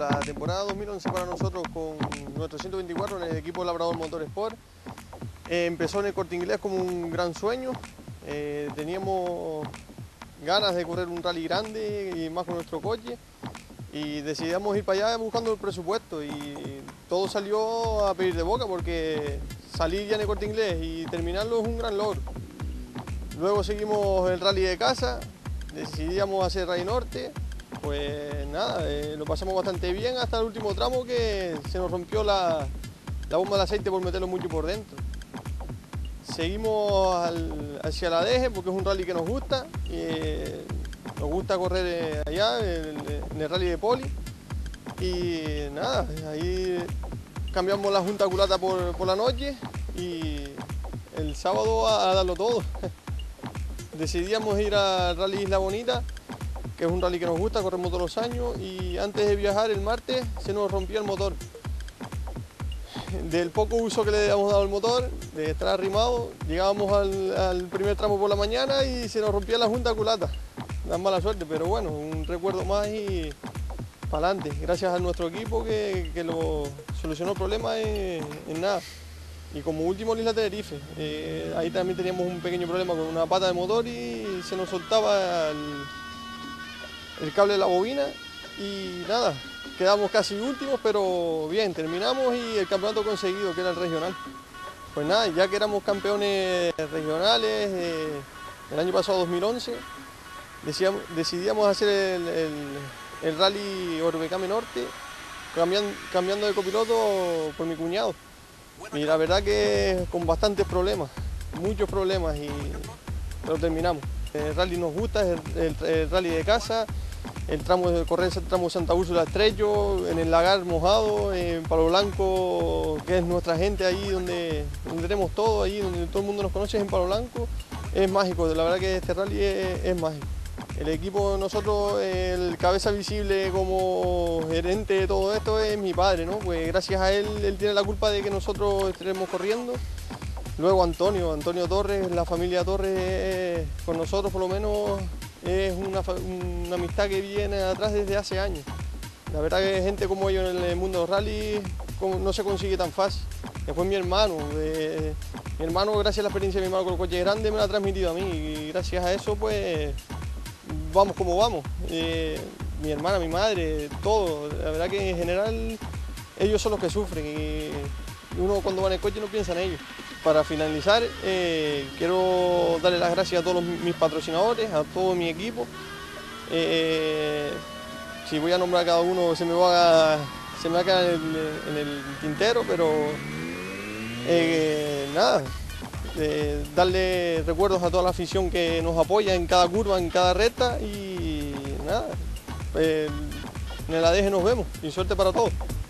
la temporada 2011 para nosotros con nuestro 124 en el equipo Labrador Motorsport empezó en el Corte Inglés como un gran sueño. Teníamos ganas de correr un rally grande y más con nuestro coche y decidimos ir para allá buscando el presupuesto y todo salió a pedir de boca porque salir ya en el Corte Inglés y terminarlo es un gran logro. Luego seguimos el rally de casa, decidíamos hacer Rally Norte, pues nada, lo pasamos bastante bien hasta el último tramo que se nos rompió la bomba de aceite por meterlo mucho por dentro. Seguimos hacia la Deje porque es un rally que nos gusta, nos gusta correr allá en el rally de Poli y nada, ahí cambiamos la junta culata por la noche y el sábado a darlo todo. Decidíamos ir al rally Isla Bonita, que es un rally que nos gusta, corremos todos los años y antes de viajar el martes se nos rompió el motor. Del poco uso que le habíamos dado al motor, de estar arrimado, llegábamos al primer tramo por la mañana y se nos rompía la junta culata. Da mala suerte, pero bueno, un recuerdo más y para adelante. Gracias a nuestro equipo que lo solucionó el problema en nada. Y como último, la Isla Tenerife. Ahí también teníamos un pequeño problema con una pata de motor y se nos soltaba el cable de la bobina y nada. Quedamos casi últimos, pero bien, terminamos y el campeonato conseguido, que era el regional. Pues nada, ya que éramos campeones regionales el año pasado, 2011, decidíamos hacer el rally Orbecame Norte, cambiando de copiloto por mi cuñado. Y la verdad que con bastantes problemas, muchos problemas, pero terminamos. El rally nos gusta, es el rally de casa. El tramo de correr el tramo Santa Úrsula Estrecho, en el lagar mojado, en Palo Blanco, que es nuestra gente ahí donde tenemos todo, ahí donde todo el mundo nos conoce, es en Palo Blanco, es mágico, la verdad que este rally es mágico. El equipo, nosotros, el cabeza visible como gerente de todo esto es mi padre, ¿no? Pues gracias a él tiene la culpa de que nosotros estemos corriendo. Luego Antonio Torres, la familia Torres con nosotros por lo menos es una amistad que viene atrás desde hace años. La verdad que gente como ellos en el mundo de los rally no se consigue tan fácil. Después mi hermano, gracias a la experiencia de mi hermano con el coche grande me lo ha transmitido a mí y gracias a eso pues vamos como vamos. Mi hermana, mi madre, todo. La verdad que en general ellos son los que sufren y uno cuando va en el coche no piensa en ellos. Para finalizar, quiero darle las gracias a todos mis patrocinadores, a todo mi equipo. Si voy a nombrar a cada uno se me va a quedar en el tintero, pero nada, darle recuerdos a toda la afición que nos apoya en cada curva, en cada recta y nada, en el ADG nos vemos y suerte para todos.